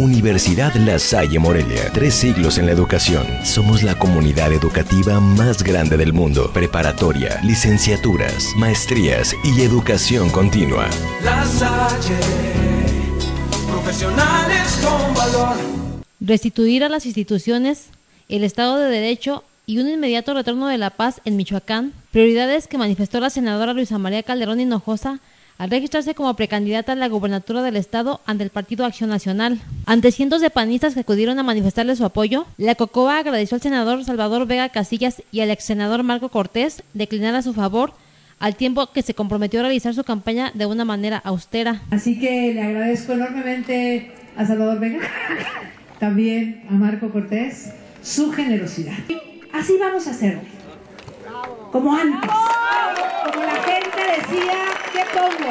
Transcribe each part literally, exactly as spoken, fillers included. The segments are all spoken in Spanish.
Universidad La Salle Morelia, tres siglos en la educación. Somos la comunidad educativa más grande del mundo. Preparatoria, licenciaturas, maestrías y educación continua. La Salle, profesionales con valor. Restituir a las instituciones el Estado de Derecho y un inmediato retorno de la paz en Michoacán, prioridades que manifestó la senadora Luisa María Calderón Hinojosa al registrarse como precandidata a la gubernatura del estado ante el Partido Acción Nacional. Ante cientos de panistas que acudieron a manifestarle su apoyo, la COCOA agradeció al senador Salvador Vega Casillas y al ex senador Marco Cortés declinar a su favor, al tiempo que se comprometió a realizar su campaña de una manera austera. Así que le agradezco enormemente a Salvador Vega, también a Marco Cortés, su generosidad. Así vamos a hacerlo, como antes, como la gente decía, ¿qué pongo?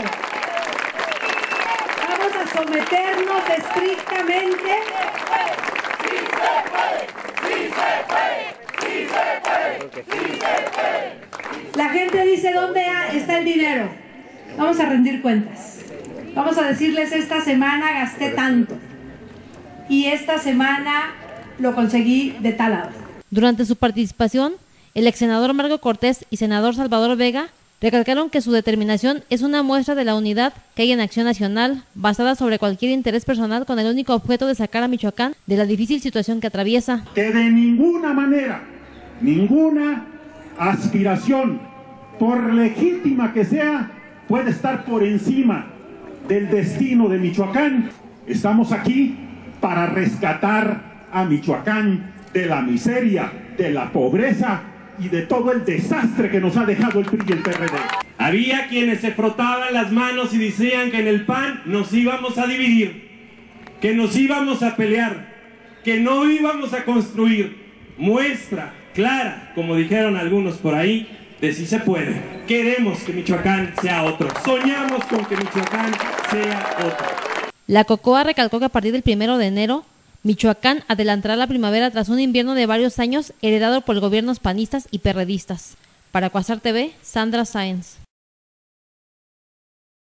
Vamos a someternos estrictamente. Sí se puede, sí se puede, sí se puede, sí se puede. La gente dice, ¿dónde está el dinero? Vamos a rendir cuentas. Vamos a decirles, esta semana gasté tanto y esta semana lo conseguí de tal lado. Durante su participación, el ex senador Marco Cortés y senador Salvador Vega recalcaron que su determinación es una muestra de la unidad que hay en Acción Nacional, basada sobre cualquier interés personal con el único objeto de sacar a Michoacán de la difícil situación que atraviesa. Que de ninguna manera, ninguna aspiración, por legítima que sea, puede estar por encima del destino de Michoacán. Estamos aquí para rescatar a Michoacán de la miseria, de la pobreza y de todo el desastre que nos ha dejado el P R I y el P R D. Había quienes se frotaban las manos y decían que en el P A N nos íbamos a dividir, que nos íbamos a pelear, que no íbamos a construir. Muestra clara, como dijeron algunos por ahí, de si se puede. Queremos que Michoacán sea otro. Soñamos con que Michoacán sea otro. La COCOA recalcó que a partir del primero de enero, Michoacán adelantará la primavera tras un invierno de varios años heredado por gobiernos panistas y perredistas. Para Cuasar T V, Sandra Sáenz.